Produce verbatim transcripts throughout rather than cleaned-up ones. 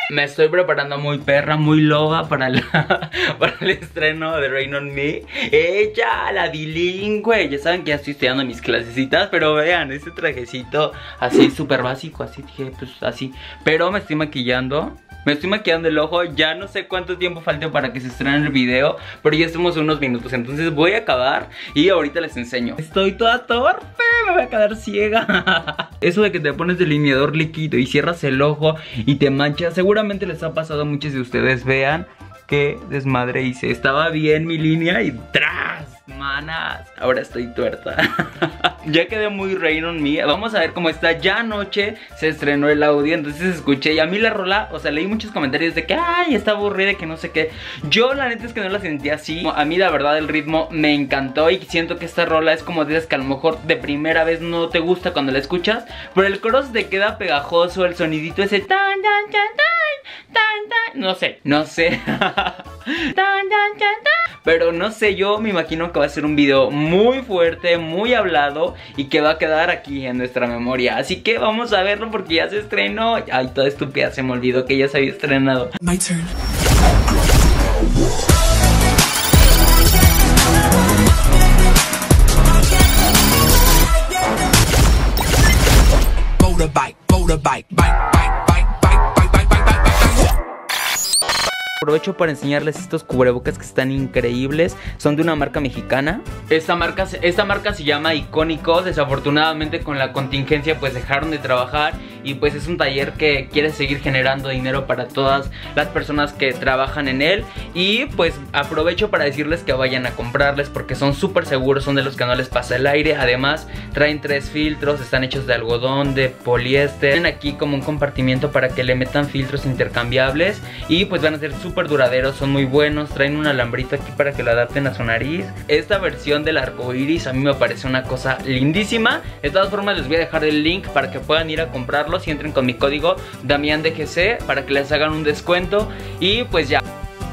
Me estoy preparando muy perra, muy loba para, la, para el estreno de Rain On Me. Ella, la bilingüe. Ya saben que ya estoy estudiando mis clasecitas, pero vean, este trajecito así súper básico, así dije, pues así. Pero me estoy maquillando. Me estoy maquillando el ojo, ya no sé cuánto tiempo falta para que se estrene el video, pero ya estamos unos minutos, entonces voy a acabar y ahorita les enseño. Estoy toda torpe, me voy a quedar ciega. Eso de que te pones delineador líquido y cierras el ojo y te manchas, seguramente les ha pasado a muchos de ustedes. Vean qué desmadre hice. Estaba bien mi línea y ¡tras! Manas, ahora estoy tuerta. Ya quedé muy Rain On Me. Vamos a ver cómo está. Ya anoche se estrenó el audio, entonces escuché. Y a mí la rola, o sea, leí muchos comentarios de que ay, está aburrida, que no sé qué. Yo la neta es que no la sentí así. A mí la verdad el ritmo me encantó. Y siento que esta rola es como dices que a lo mejor de primera vez no te gusta cuando la escuchas, pero el coro se te queda pegajoso. El sonidito ese tan tan tan tan tan tan. No sé, no sé. Tan tan tan tan. Pero no sé, yo me imagino que va a ser un video muy fuerte, muy hablado y que va a quedar aquí en nuestra memoria. Así que vamos a verlo porque ya se estrenó. Ay, toda estúpida, se me olvidó que ya se había estrenado. My turn. Motorbike, motorbike, bike, bike. Aprovecho para enseñarles estos cubrebocas que están increíbles. Son de una marca mexicana. Esta marca, esta marca se llama Icónico. Desafortunadamente con la contingencia pues dejaron de trabajar. Y pues es un taller que quiere seguir generando dinero para todas las personas que trabajan en él. Y pues aprovecho para decirles que vayan a comprarles porque son súper seguros. Son de los que no les pasa el aire. Además traen tres filtros. Están hechos de algodón, de poliéster. Tienen aquí como un compartimiento para que le metan filtros intercambiables. Y pues van a ser súper duraderos, son muy buenos. Traen un alambrito aquí para que lo adapten a su nariz. Esta versión del arco iris a mí me parece una cosa lindísima. De todas formas les voy a dejar el link para que puedan ir a comprarlos y entren con mi código DamianDGC para que les hagan un descuento. Y pues ya.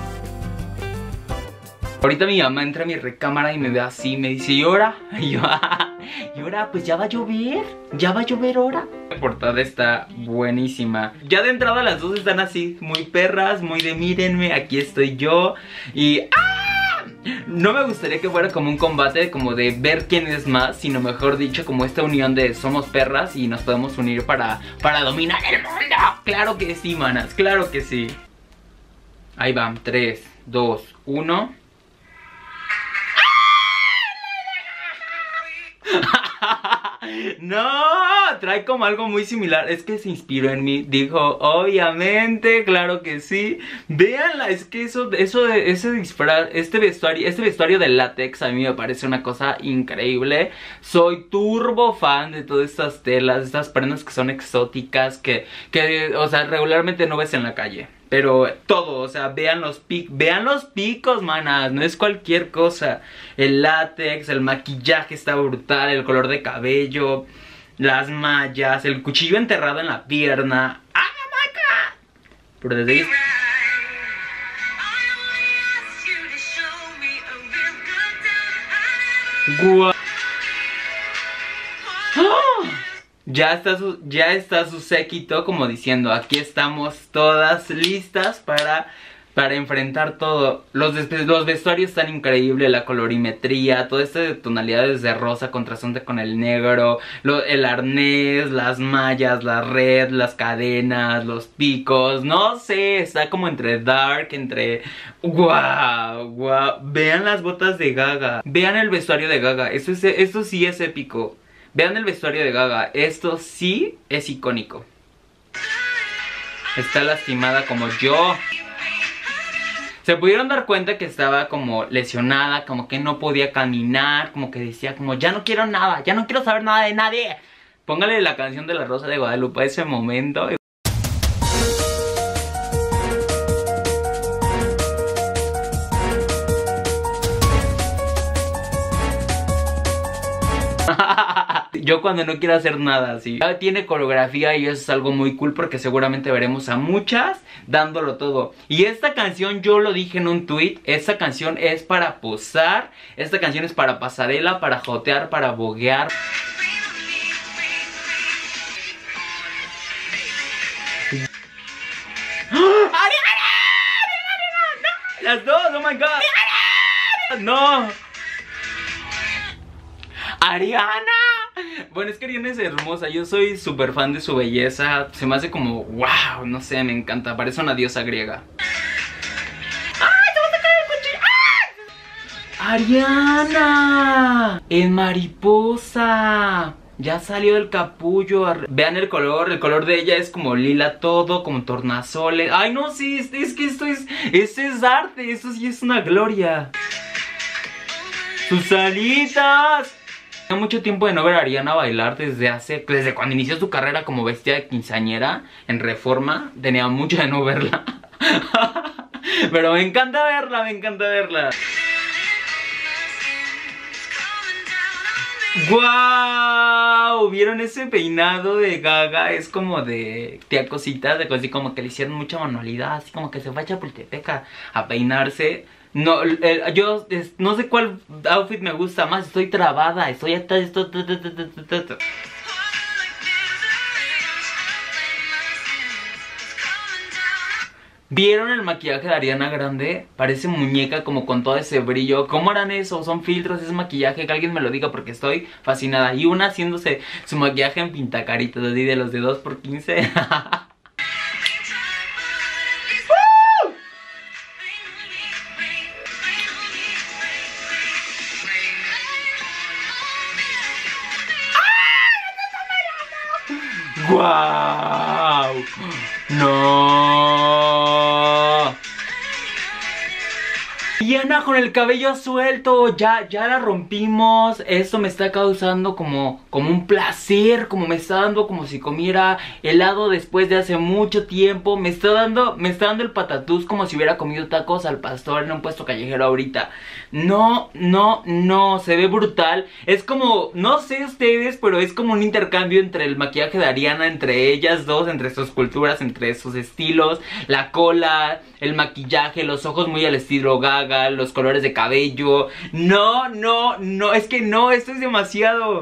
Ahorita mi mamá entra a mi recámara y me ve así, me dice, ¿y ahora? Y yo, ¿y ahora? Pues ya va a llover, ya va a llover ahora. La portada está buenísima. Ya de entrada las dos están así, muy perras, muy de mírenme, aquí estoy yo. Y ¡ah! No me gustaría que fuera como un combate, como de ver quién es más, sino mejor dicho como esta unión de somos perras y nos podemos unir para, para dominar el mundo. Claro que sí, manas, claro que sí. Ahí van, tres, dos, uno. No, trae como algo muy similar. Es que se inspiró en mí. Dijo, obviamente, claro que sí. Véanla, es que eso, eso de ese disfraz, este vestuario, este vestuario de látex a mí me parece una cosa increíble. Soy turbo fan de todas estas telas, estas prendas que son exóticas, que, que, o sea, regularmente no ves en la calle. Pero todo, o sea, vean los picos, vean los picos, manas, no es cualquier cosa. El látex, el maquillaje está brutal, el color de cabello, las mallas, el cuchillo enterrado en la pierna. ¡Ah, maca! Pero desde ahí... ¡Guau! ¡Oh! Ya está, su, ya está su séquito como diciendo, aquí estamos todas listas para, para enfrentar todo. Los, los vestuarios están increíbles, la colorimetría, toda esta tonalidades de rosa contrastante con el negro, lo, el arnés, las mallas, la red, las cadenas, los picos, no sé, está como entre dark, entre... ¡Guau! ¡Guau! Vean las botas de Gaga, vean el vestuario de Gaga, esto, es, esto sí es épico. Vean el vestuario de Gaga, esto sí es icónico. Está lastimada como yo. Se pudieron dar cuenta que estaba como lesionada, como que no podía caminar, como que decía como ya no quiero nada, ya no quiero saber nada de nadie. Póngale la canción de La Rosa de Guadalupe a ese momento. Yo cuando no quiero hacer nada así. Ya tiene coreografía y eso es algo muy cool porque seguramente veremos a muchas dándolo todo. Y esta canción yo lo dije en un tweet, esta canción es para posar, esta canción es para pasarela, para jotear, para boguear. ¡Ah! Las dos, oh my god. No. Ariana. Bueno, es que Ariana es hermosa. Yo soy súper fan de su belleza. Se me hace como, wow, no sé, me encanta. Parece una diosa griega. ¡Ay, te vas a caer el cuchillo! ¡Ah! ¡Ariana! ¡En mariposa! Ya salió del capullo. Vean el color, el color de ella es como lila todo, como tornasoles. Ay no, sí, es, es que esto es, esto es arte, esto sí es una gloria. ¡Sus alitas! Tengo mucho tiempo de no ver a Ariana bailar desde hace, desde cuando inició su carrera como vestida de quinceañera en Reforma. Tenía mucho de no verla. Pero me encanta verla, me encanta verla. ¡Guau! ¿Vieron ese peinado de Gaga? Es como de tía Cosita, de así como que le hicieron mucha manualidad, así como que se fue a Chapultepec a, a peinarse. No, eh, yo es, no sé cuál outfit me gusta más, estoy trabada, estoy hasta esto. ¿Vieron el maquillaje de Ariana Grande? Parece muñeca como con todo ese brillo. ¿Cómo harán eso? ¿Son filtros? ¿Es maquillaje? Que alguien me lo diga porque estoy fascinada. Y una haciéndose su maquillaje en pintacaritas, así de los de dos por quince. ¡Guau! ¡No! Ariana con el cabello suelto, ya, ya la rompimos. Esto me está causando como, como un placer, como me está dando como si comiera helado después de hace mucho tiempo. Me está dando, me está dando el patatús como si hubiera comido tacos al pastor en un puesto callejero ahorita. No, no, no, se ve brutal. Es como, no sé ustedes, pero es como un intercambio entre el maquillaje de Ariana, entre ellas dos, entre sus culturas, entre sus estilos, la cola, el maquillaje, los ojos muy al estilo Gaga, los colores de cabello. No, no, no, es que no, esto es demasiado.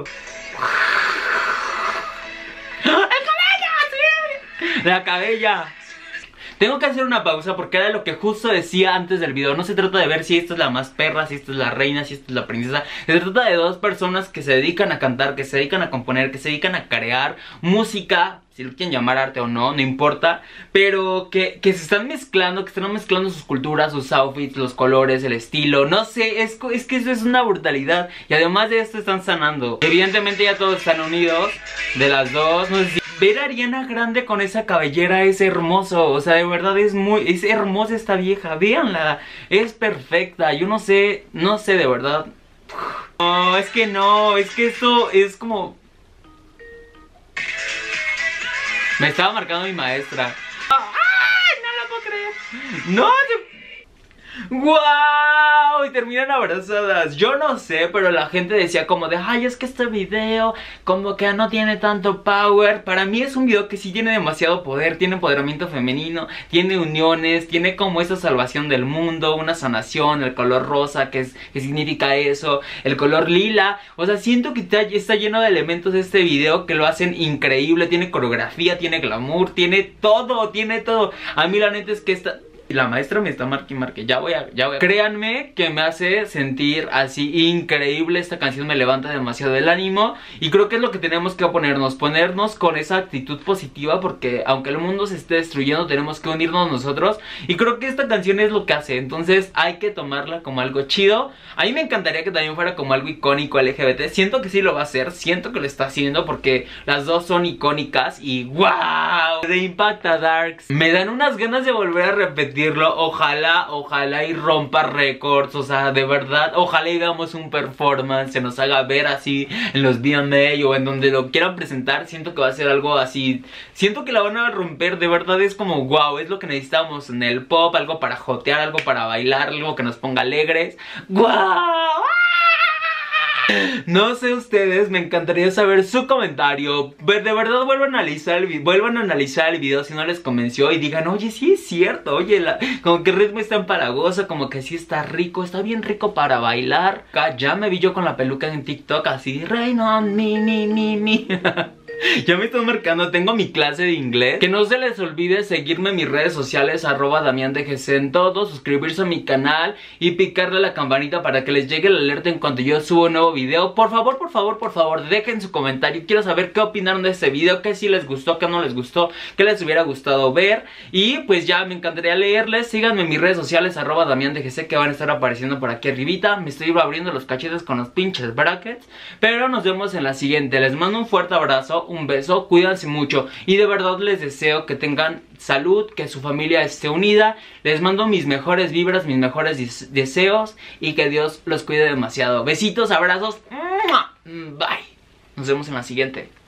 ¡El cabello! La cabella. Tengo que hacer una pausa porque era lo que justo decía antes del video. No se trata de ver si esta es la más perra, si esta es la reina, si esta es la princesa. Se trata de dos personas que se dedican a cantar, que se dedican a componer, que se dedican a crear música, si lo quieren llamar arte o no, no importa. Pero que, que se están mezclando, que están mezclando sus culturas, sus outfits, los colores, el estilo. No sé, es, es que eso es una brutalidad. Y además de esto están sanando. Evidentemente ya todos están unidos, de las dos, no sé si... Ver a Ariana Grande con esa cabellera es hermoso. O sea, de verdad es muy... Es hermosa esta vieja, véanla. Es perfecta, yo no sé, no sé de verdad. No, es que no, es que esto es como... Me estaba marcando mi maestra. ¡Ay! No lo puedo creer. No, se... ¡Guau! Y terminan abrazadas. Yo no sé, pero la gente decía como de ay, es que este video como que no tiene tanto power. Para mí es un video que sí tiene demasiado poder. Tiene empoderamiento femenino, tiene uniones, tiene como esa salvación del mundo, una sanación, el color rosa, que, es, que significa eso, el color lila. O sea, siento que está, está lleno de elementos este video que lo hacen increíble. Tiene coreografía, tiene glamour, tiene todo, tiene todo. A mí la neta es que esta... La maestra me está marque y marque. Ya voy a, ya voy a... Créanme que me hace sentir así increíble. Esta canción me levanta demasiado el ánimo. Y creo que es lo que tenemos que ponernos. Ponernos con esa actitud positiva. Porque aunque el mundo se esté destruyendo, tenemos que unirnos nosotros. Y creo que esta canción es lo que hace. Entonces hay que tomarla como algo chido. A mí me encantaría que también fuera como algo icónico L G B T. Siento que sí lo va a hacer. Siento que lo está haciendo porque las dos son icónicas. Y ¡wow! De Impacta Darks. Me dan unas ganas de volver a repetir. Ojalá, ojalá y rompa récords. O sea, de verdad, ojalá y hagamos un performance, se nos haga ver así en los V M A o en donde lo quieran presentar. Siento que va a ser algo así. Siento que la van a romper, de verdad es como wow, es lo que necesitamos en el pop. Algo para jotear, algo para bailar, algo que nos ponga alegres. ¡Wow! No sé ustedes, me encantaría saber su comentario. De verdad vuelvan a analizar el, vuelvan a analizar el video si no les convenció y digan, oye, sí es cierto, oye, la, como que el ritmo está empalagoso, como que sí está rico, está bien rico para bailar. Ya me vi yo con la peluca en TikTok así, Rain on me, me, me, me. Ya me están marcando, tengo mi clase de inglés. Que no se les olvide seguirme en mis redes sociales, arroba Damián D G C en todo, suscribirse a mi canal y picarle a la campanita para que les llegue el alerta en cuanto yo subo un nuevo video. Por favor, por favor, por favor, dejen su comentario. Quiero saber qué opinaron de este video, qué sí les gustó, qué no les gustó, qué les hubiera gustado ver. Y pues ya me encantaría leerles. Síganme en mis redes sociales, arroba Damián D G C, que van a estar apareciendo por aquí arribita. Me estoy abriendo los cachetes con los pinches brackets. Pero nos vemos en la siguiente. Les mando un fuerte abrazo, un beso, cuídense mucho y de verdad les deseo que tengan salud, que su familia esté unida. Les mando mis mejores vibras, mis mejores deseos y que Dios los cuide demasiado. Besitos, abrazos, bye. Nos vemos en la siguiente.